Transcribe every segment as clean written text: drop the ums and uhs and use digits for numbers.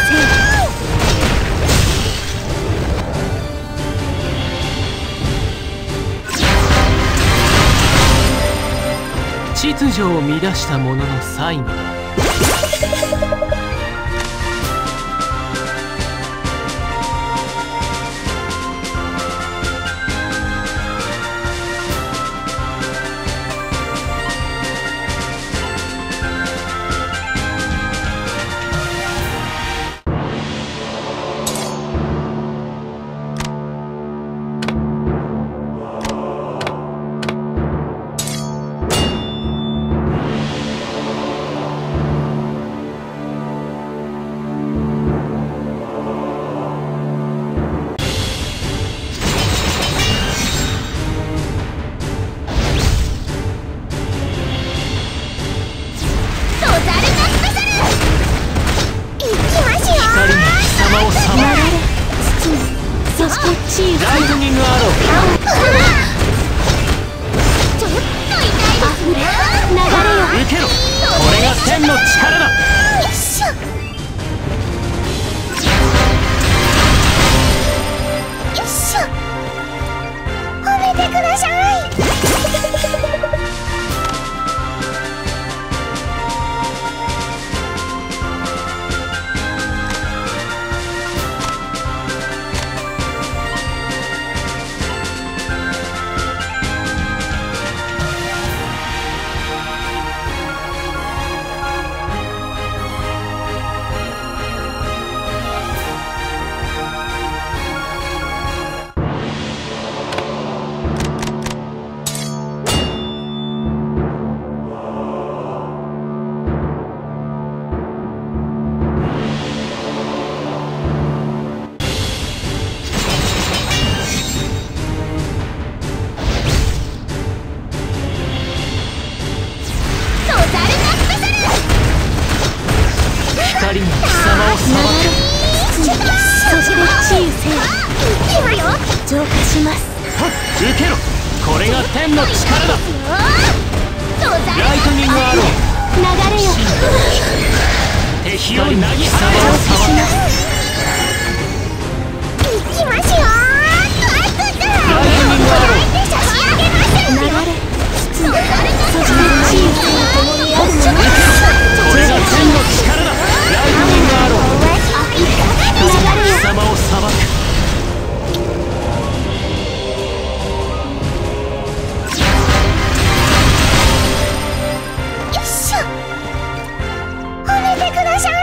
秩序を乱した者の最後だ。ライトニングアロー。 ちょっと痛いですね。流れよ、 受けろ。これが天の力だ。 よっしょよっしょ、褒めてください。 光が貴様を裁く。 そして治癒せよ。今よ、浄化します。 受けろ。これが天の力だ。ライトニングアロー。 流れよ、 敵をなぎ払え。 浄化します。行きますよ。ライトニングアロー。差し上げます。流れ、包む。そして治癒せよ。共にあるもの。 これが天の力だ。ライトニングアロー。貴様を裁く。 よっしょ、褒めてください。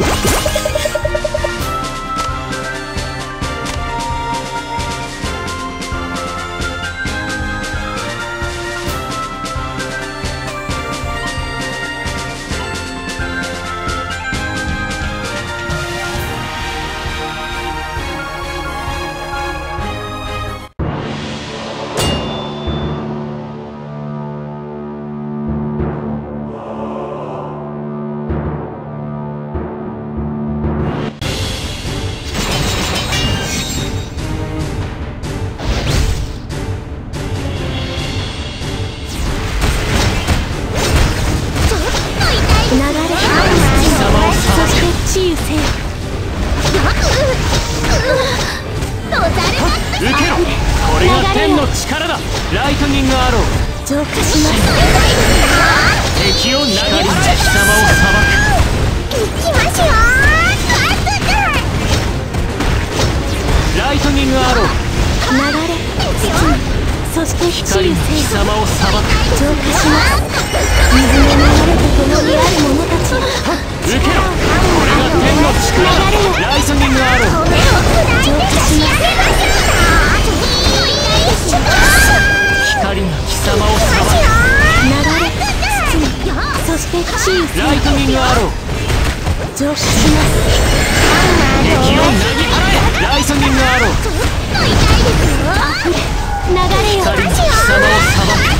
受けろ。これが天の力だ。ライトニングアロー。 浄化します。 敵を投げ払え。貴様を裁く。 行きますよ。 ライトニングアロー。 流れ、包む。そして治癒せよ。 貴様を裁く。 浄化します。水の流れと共にある者たち。 受けろ。これが天の力だ。ライトニングアロー。 浄化します。 光が貴様を裁く。 流れ、包む。そして治癒せよ。 ライトニングアロー。 浄化します。 敵を投げ払え。ライトニングアロー。 流れよ。 光が貴様を裁く。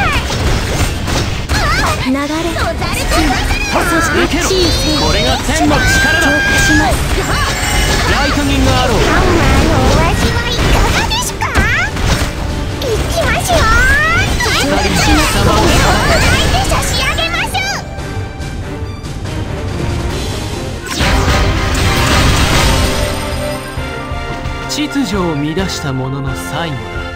流れ、包む。そして受けろ。 治癒せよ。 これが天の力浄だ。 化します。 ライトニングアロー。 ハンマーのお味はいかがですか。行きますよ。 光が貴様を裁砕いて差し上げます。 秩序を乱した者の最後だ。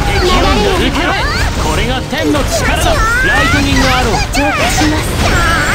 これが天の力だ。ライトニングアロー。浄化します。